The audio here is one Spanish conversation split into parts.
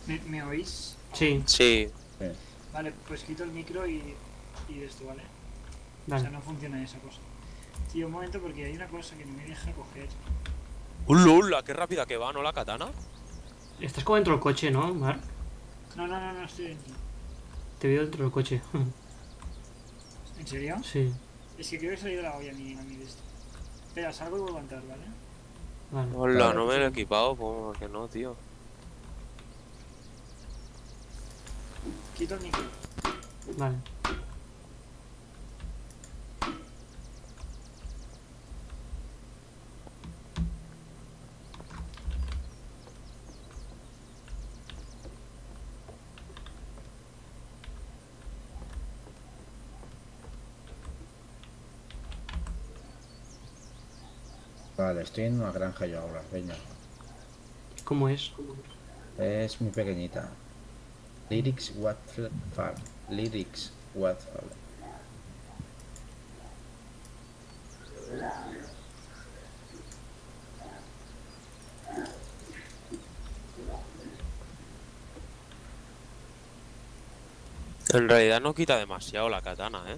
¿Me oís? Sí, Sí. Sí. Vale, pues quito el micro y esto, ¿vale? O dale. sea, no funciona esa cosa. Tío, un momento porque hay una cosa que no me deja coger. ¡Ula, ula! ¡Qué rápida que va, ¿no, la katana? Estás como dentro del coche, ¿no, Mark? No, estoy dentro. Te veo dentro del coche. ¿En serio? Sí, Es que creo que he salido la olla a mí de esto. Espera, salgo y vuelvo a entrar, ¿vale? vale. Hola, Vale, no me sí. lo he equipado, ¿por qué no, tío? Quito el micro. Vale. Vale, estoy en una granja yo ahora, venga. ¿Cómo es? Es muy pequeñita. Lyrics Wattfall Farm. Lyrics Wattfall. En realidad no quita demasiado la katana, ¿eh?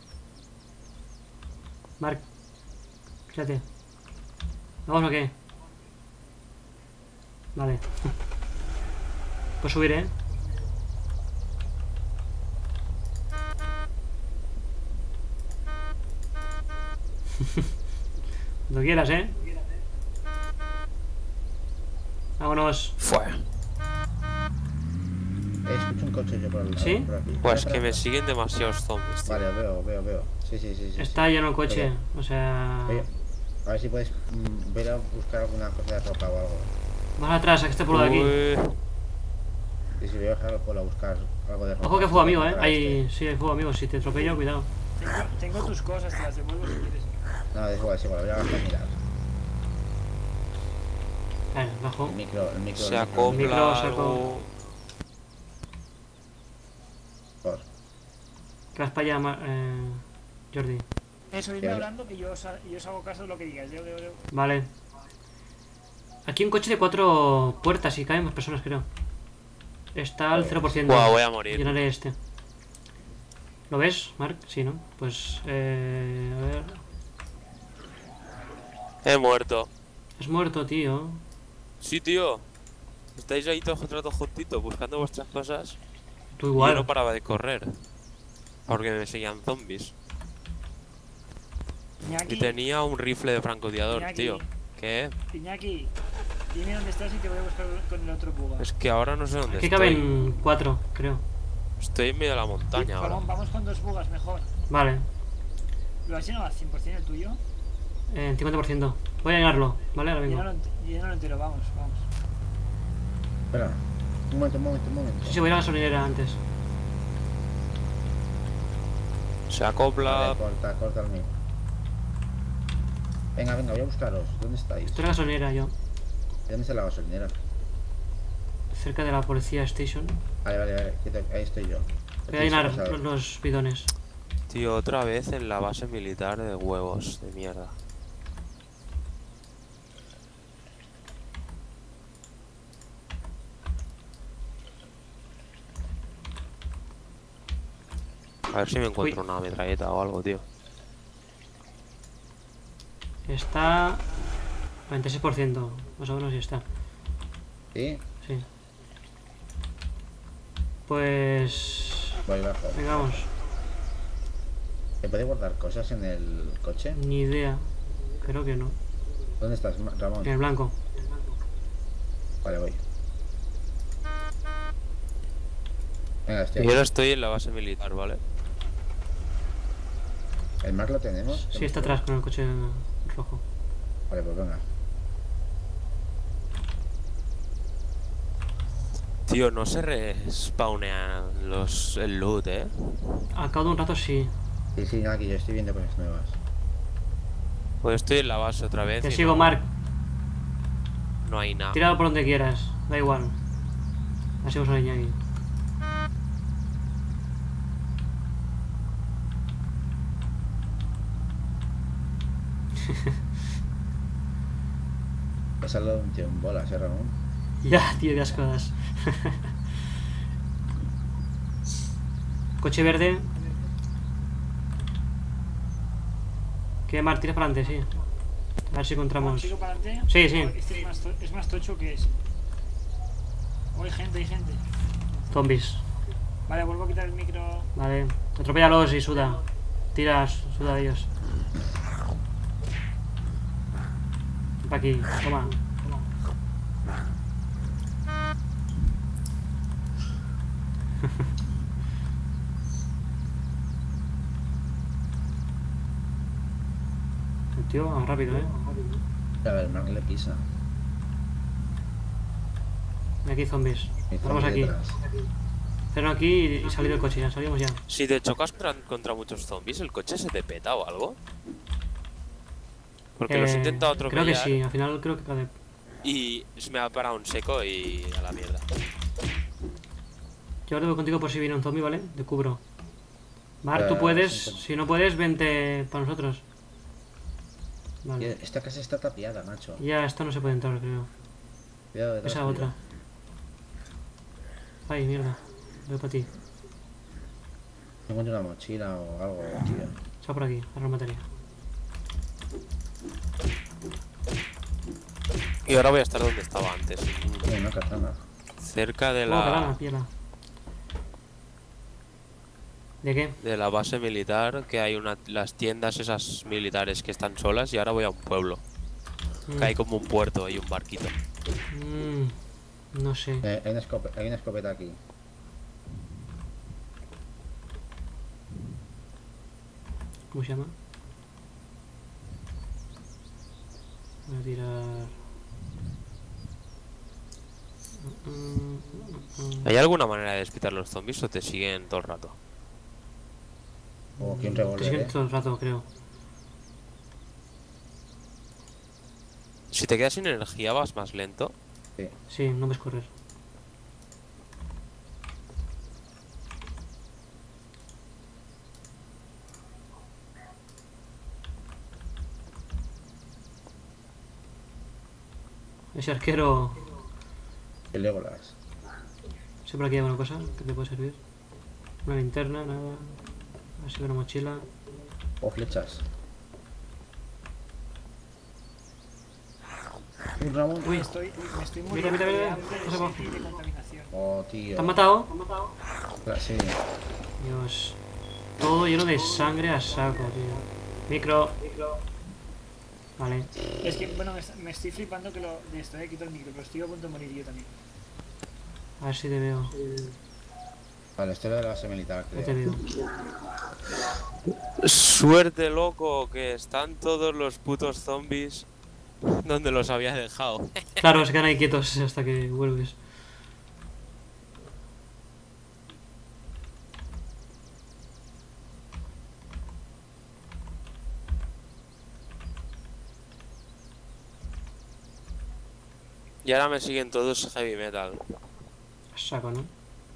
Mark, fíjate. ¿Vamos o qué? Vale. Pues subir, ¿eh? Cuando quieras, ¿eh? Vámonos. Fue. Escucho un coche yo por el lado. ¿Sí? Por aquí. Pues Espera, que me espera. siguen demasiados zombies, tío. Vale, veo. Sí. Está lleno el coche. O sea... Oye, a ver si puedes ver a buscar alguna cosa de ropa o algo. Más atrás, a que esté por lo de aquí. Uy. Y si voy a bajar a buscar algo de ropa. Ojo que fuego amigo, ¿eh? para Ahí, este. sí, hay fuego amigo. Si te atropello, cuidado. Tengo tus cosas, te las devuelvo si quieres. No, es igual, voy a bajar a mirar. Vale, bajo. El micro. Se micro. acopla micro saco. algo. Por. Que vas para allá, Jordi. Eso, irme Quiero- hablando que yo os hago caso de lo que digas. Yo. Vale. Aquí un coche de 4 puertas y caen más personas, creo. Está al 0%. Buah, voy a morir. Llenaré este. ¿Lo ves, Mark? Sí, ¿no? Pues, a ver... He muerto. Has muerto, tío. Sí, tío. Estáis ahí todos juntitos buscando vuestras cosas. Tú Y yo igual. no paraba de correr. Porque me seguían zombies. Iñaki, Y tenía un rifle de francotirador, Iñaki. tío. ¿Qué? Iñaki, dime dónde estás y te voy a buscar con el otro buga. Es que ahora no sé dónde Aquí estoy. caben 4, creo. Estoy en medio de la montaña ahora. Vamos con 2 bugas mejor. Vale. ¿Lo has llenado al 100% el tuyo? 50%. Voy a llenarlo, ¿vale? Ahora vengo. Llénalo entero, vamos. Espera. Un momento. Sí, voy a la gasolinera antes. Se acopla. Vale, corta el mío. Venga, voy a buscaros. ¿Dónde estáis? Estoy en la gasolinera yo. ¿Dónde está la gasolinera? Cerca de la policía station. Vale. Ahí estoy yo. Voy a llenar los bidones. Tío, otra vez en la base militar de huevos de mierda. A ver si me encuentro una metralleta o algo, tío. Está... 96%. Más o menos ya está. ¿Sí? Sí. Pues... Voy bajo. Venga, vamos. ¿Se puede guardar cosas en el coche? Ni idea. Creo que no. ¿Dónde estás, Ramón? En el blanco. Vale, voy. Venga, estoy Y ahora ahí. estoy en la base militar, ¿vale? ¿El mar lo tenemos? Sí, está atrás con el coche rojo. Vale, pues venga. Tío, no se respawnean el loot, ¿eh? Al cabo de un rato sí. Sí, aquí yo estoy viendo cosas nuevas. Pues estoy en la base otra vez. Te y sigo, no, Mark. No hay nada. Tíralo por donde quieras. Da igual. Así vamos a la Iñaki. He salado un tío en bolas, Ramón. Ya, tío, qué asco das. Coche verde. ¿Qué más? Tiras para adelante, sí. A ver si encontramos. ¿Sigo para adelante? Sí, sí. Este es más tocho que es. Oh, hay gente, hay gente. Zombies. Vale, vuelvo a quitar el micro. Vale. Atropellalos y suda. Tiras, suda de ellos. Para aquí, toma. El tío va rápido, A ver, Mark le pisa. Aquí zombies. Y Vamos zombie aquí. detrás. Freno aquí y salir del coche, ya salimos ya. Si te chocas contra muchos zombies, ¿el coche se te peta o algo? Porque los he intentado atropellar. Creo que sí, al final creo que cabe. Y se me ha parado un seco y a la mierda. Yo ahora voy contigo por si viene un zombie, ¿vale? Te cubro. Mar, tú puedes. sí. Si no puedes, vente para nosotros. Vale. Esta casa está tapiada, macho. Ya, esto no se puede entrar, creo. Cuidado detrás Esa tuyo. otra. Ay, mierda. Voy para ti. No encuentro una mochila o algo, tío. Está por aquí, ahora lo mataría. Y ahora voy a estar donde estaba antes. Tiene una katana. Cerca de Calana, piela. ¿De qué? de la base militar, que hay las tiendas esas militares que están solas, y ahora voy a un pueblo. Que hay como un puerto y un barquito. No sé. Hay una escopeta aquí. ¿Cómo se llama? Voy a tirar. ¿Hay alguna manera de despistar los zombies o te siguen todo el rato? O aquí un Te revólver, siguen todo el rato, creo. Si te quedas sin energía vas más lento. Sí. Sí, no ves correr. Ese arquero. El Legolas. Siempre aquí hay alguna cosa que te puede servir. Una linterna, nada. A ver si veo una mochila. O flechas. Un Ramón. Uy, Me estoy mira, muriendo mira, de mira. hambre, Pasa de abajo. sed y de contaminación. Oh, tío. ¿Te han matado? Sí. Dios. Todo lleno de sangre a saco, tío. Micro. Vale. Es que, bueno, me estoy flipando que de esto, quito el micro, pero estoy a punto de morir yo también. A ver si te veo. Vale, esto era de la base militar, No creo. te veo. Suerte, loco, que están todos los putos zombies donde los había dejado. Claro, se quedan ahí quietos hasta que vuelves. Y ahora me siguen todos heavy metal. A saco, ¿no?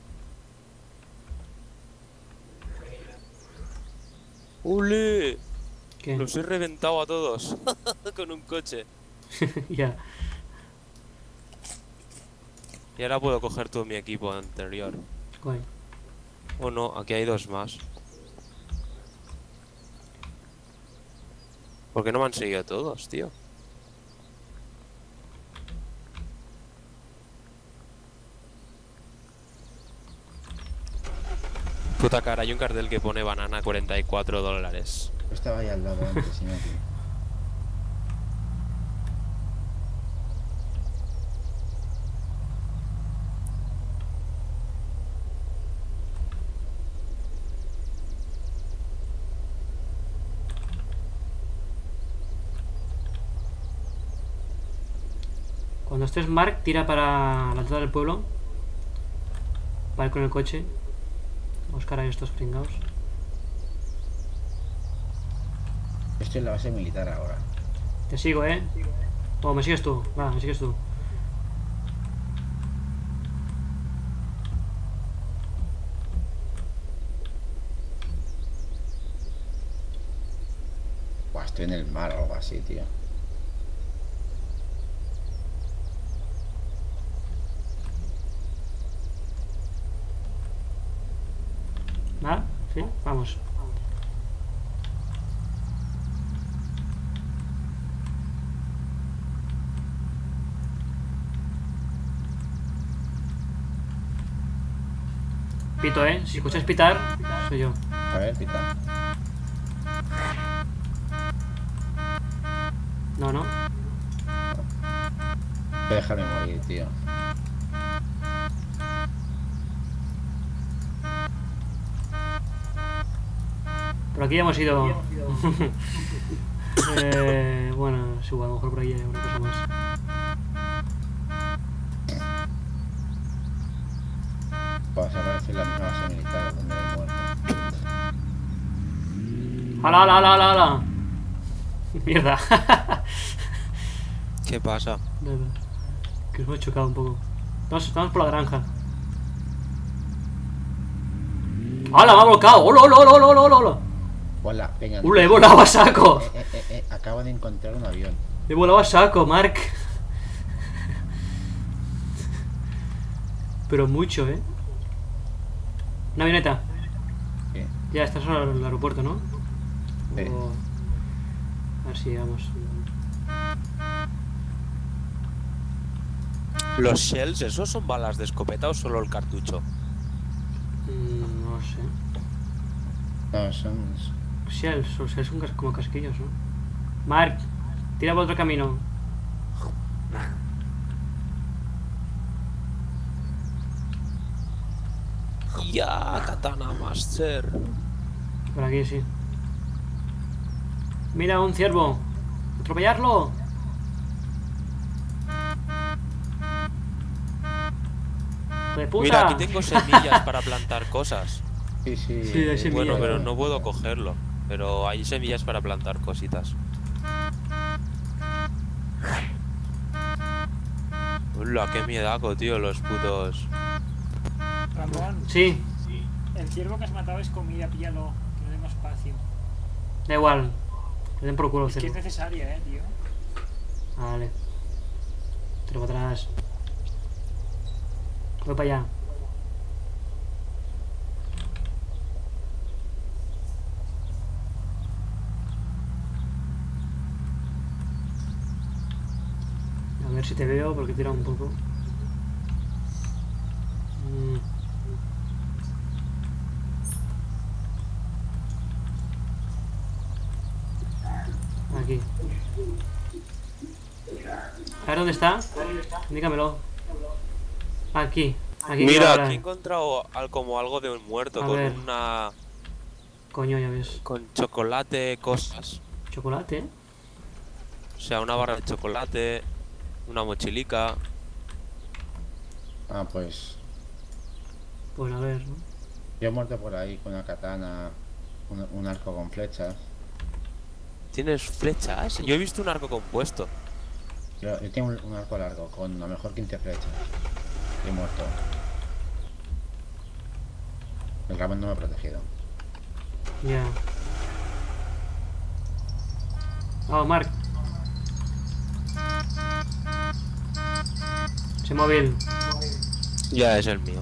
¡Ule! ¿Qué? Los he reventado a todos con un coche. Ya. Y ahora puedo coger todo mi equipo anterior. Guay. Oh no, aquí hay dos más. ¿Por qué no me han seguido todos, tío? Puta cara, hay un cartel que pone banana $44. Estaba ahí al lado antes, y no aquí. Cuando estés Mark, tira para la entrada del pueblo. Para ir con el coche. A buscar a estos pringados. Estoy en la base militar ahora. Te sigo, ¿eh? O me sigues tú. Va, me sigues tú. Buah, estoy en el mar o algo así, tío. ¿Sí? Vamos. Pito, si escuchas pitar, soy yo. A ver, pita. No, no. Déjame morir, tío. Por aquí ya hemos ido. Bueno, es igual, a lo mejor por ahí hay una cosa más. Pues aparece la misma base militar donde hay muerto. ¡Hala, hala, hala, hala, hala! Mierda. ¿Qué pasa? Nada. Que os hemos chocado un poco. Estamos por la granja. ¡Hala, me ha volcado! ¡Hola, hola, hola, hola, hola, hola! Hola, venga. ¡He volado a saco! Acabo de encontrar un avión. He volado a saco, Mark. Pero mucho, Una avioneta. Sí. Ya, estás en el aeropuerto, ¿no? Sí. A ver si vamos. ¿Los shells, esos son balas de escopeta o solo el cartucho? No sé. No, son... Shells, o sea, son como casquillos, ¿no? Mark, tira por otro camino. Ya, Katana Master. Por aquí, sí. Mira, un ciervo. ¡Atropellarlo! ¡De puta! Mira, aquí tengo semillas para plantar cosas. Sí, sí. Sí, hay semillas. Bueno, pero no puedo cogerlo. Pero hay semillas para plantar cositas. Hola, qué miedaco, tío, los putos. Ramón, Sí, el ciervo que has matado es comida, píllalo. Que no demos espacio. da igual. Le den por culo al Es que es ciervo. necesaria, tío. Vale. Tiro para atrás. Voy para allá. A ver si te veo porque tira un poco. Aquí. A ver dónde está. Indícamelo. Aquí. Aquí. Mira, ahora. aquí he encontrado como algo de un muerto A con ver. una... Coño, ya ves. con chocolate, cosas. Chocolate, O sea, una barra de chocolate, una mochilica. Ah, pues... Pues a ver, ¿no? Yo he muerto por ahí con una katana, un arco con flechas. ¿Tienes flechas? Yo he visto un arco compuesto. Yo tengo un arco largo con a lo mejor 15 flechas. Y he muerto. El Ramón no me ha protegido. Ya. Oh, Mark. Ese móvil. Ya es el mío.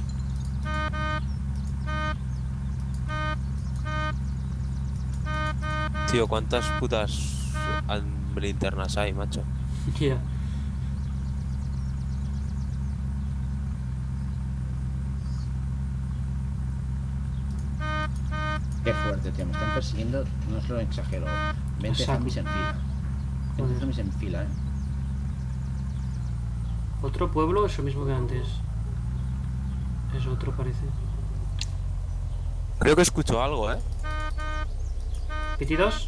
Tío, ¿cuántas putas linternas hay, macho? Ya. Qué fuerte, tío. Me están persiguiendo, no os lo exagero. 20 Saco. zombies en fila. 20 Joder. zombies en fila, ¿Otro pueblo es lo mismo que antes? Es otro, parece. Creo que escucho algo, ¿eh? ¿Pitidos?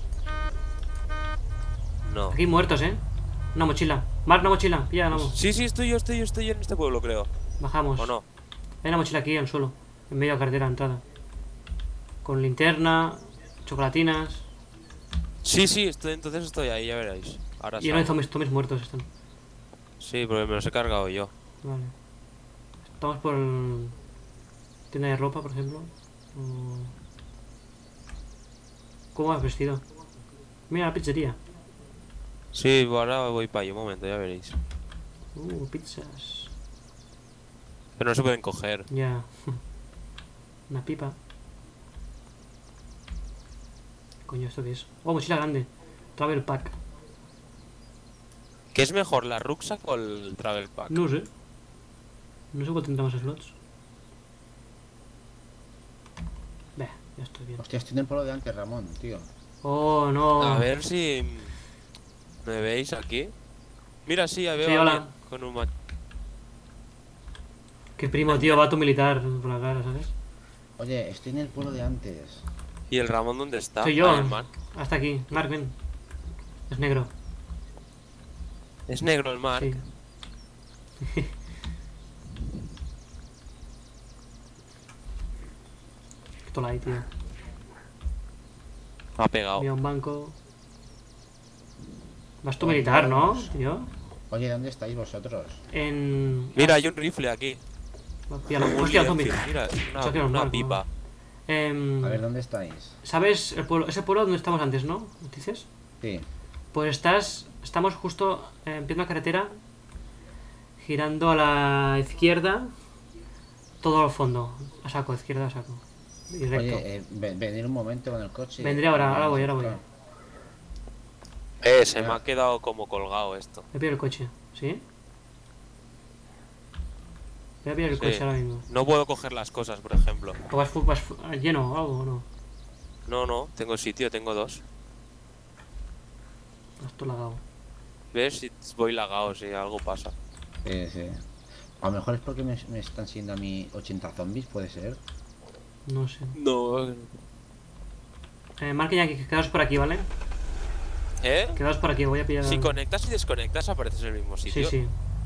No. Aquí muertos, Una mochila. Mark, una mochila. Pilla, vamos. Sí, sí, estoy yo en este pueblo, creo. Bajamos. ¿O no? Hay una mochila aquí en el suelo. En medio de la carretera, entrada. Con linterna, chocolatinas. Sí, sí, entonces estoy ahí, ya veréis. Ahora Y no hay salgo. zombies muertos están. Sí, porque me los he cargado yo. Vale. Estamos por el... tienda de ropa, por ejemplo. ¿Cómo has vestido? Mira la pizzería. Sí, ahora voy para allá, un momento, ya veréis. Pizzas. Pero no se pueden coger. Ya. Una pipa. Coño, ¿esto qué es? Oh, mochila grande. Travel pack. ¿Qué es mejor, la rucksack o el travel pack? No sé. No sé cuál tendrá más slots. Ve, ya estoy bien. Hostia, estoy en el pueblo de antes, Ramón, tío. Oh, no. A ver si me veis aquí. Mira, sí, veo Sí, a hola. alguien con un Qué primo, tío, vato militar por la cara, ¿sabes? Oye, estoy en el pueblo de antes. ¿Y el Ramón dónde está? Soy yo. Ah, el Mark. Hasta aquí. Mark, ven. Es negro. Es negro el Mark. Sí. Qué tola ahí, tío. Ha pegado. Mira un banco. Vas tú militar, ¿no, tío? Oye, ¿dónde estáis vosotros? En... Mira, hay un rifle aquí. Hostia, zombie. Mira, Se ha quedado un una barco. pipa. A ver, ¿dónde estáis? ¿Sabes el pueblo, ese pueblo donde estamos antes, no? ¿Dices? Sí. Pues estamos justo en plena carretera, girando a la izquierda, todo al fondo, a saco, izquierda a saco, y recto. Oye, venir un momento con el coche. Vendré ahora voy. Se me ha quedado como colgado esto. Voy a pillar el coche, ¿sí? Voy a pillar el Sí. coche ahora mismo. No puedo coger las cosas, por ejemplo. ¿O vas lleno o algo o no? No, tengo sitio, tengo 2. Vas todo lagado. ¿Ves? Si voy lagado, si algo pasa. Sí, sí. A lo mejor es porque me están siguiendo a mí 80 zombies, puede ser. No sé. No. Mark y aquí, quedaos por aquí, ¿vale? ¿Eh? Quedaos por aquí, voy a pillar... Si conectas y desconectas apareces en el mismo Sí, sitio. sí.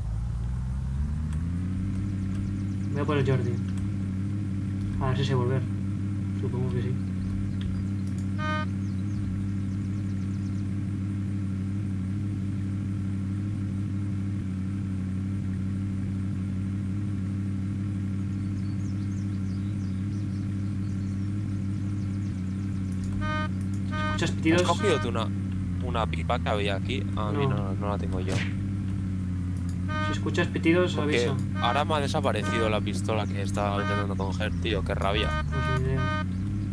Voy a por el Jordi. A ver si sé volver. Supongo que sí. ¿Escuchas ¿Has pitidos? cogido tú una pipa que había aquí? A mí no la tengo yo. Si escuchas pitidos, Porque avisa. ahora me ha desaparecido la pistola que estaba intentando coger, tío. Qué rabia. No sé ni idea.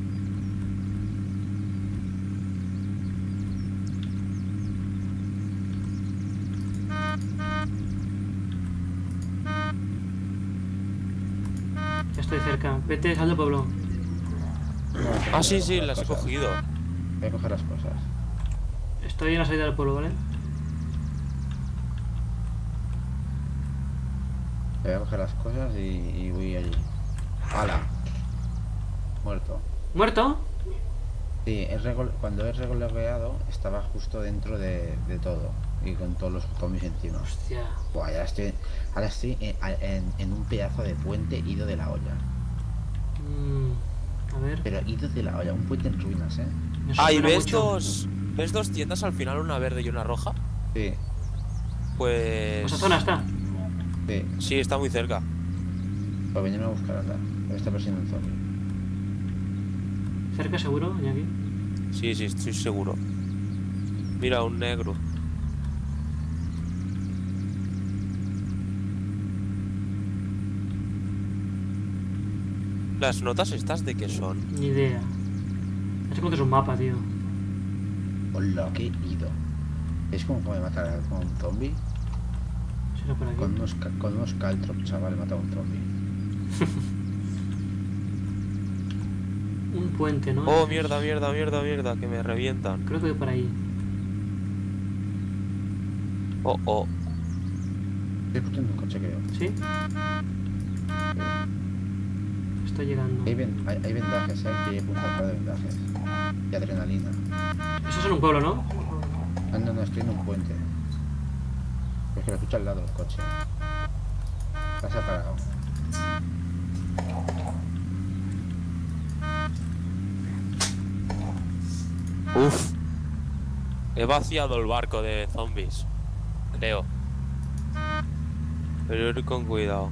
Ya estoy cerca. Vete, sal del pueblo. No, Ah, sí, voy a coger las he cosas. cogido. Voy a coger las cosas. Estoy en la salida del pueblo, ¿vale? Voy a coger las cosas y voy allí. ¡Hala! Muerto. ¿Muerto? Sí, cuando he regoleado estaba justo dentro de todo. Y con todos los zombies encima. Hostia. Buah, ahora estoy en un pedazo de puente ido de la olla. A ver. Pero ido de la olla, un puente en ruinas, ¿eh? Eso Ah, ¿y suena ves mucho. ¿ves dos tiendas al final, una verde y una roja? Sí, Pues... Esa zona está. sí. Sí, está muy cerca. Pues venirme a buscar, anda. Me está persiguiendo un zombie. ¿Cerca seguro, Iñaki? Sí, estoy seguro. Mira, un negro. ¿Las notas estas de qué son? Ni idea. No sé cuánto es un mapa, tío. Hola, qué ido. ¿Es como me matar a un zombie? Será por aquí. Con unos caltrops, chaval, he matado a un zombie. Un puente, ¿no? Oh, mierda, que me revientan. Creo que voy por ahí. Oh. Estoy escuchando un coche, creo. ¿Sí? Estoy llegando. Hay vendajes, que hay punta de vendajes. Y adrenalina. Eso es en un pueblo, ¿no? No, estoy en un puente. Es que lo escucho al lado del coche. Las ha parado. Uf. He vaciado el barco de zombies. Creo. Pero ir con cuidado.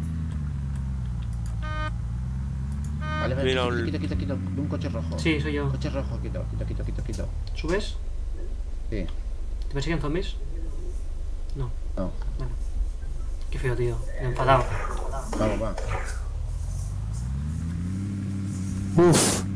Vale, Mira, quito. Un coche rojo. Sí, soy yo. Coche rojo, quito. ¿Subes? Sí. ¿Te persiguen zombies? No. No. Vale. Qué feo, tío. Enfadado. Vamos, va. Uf.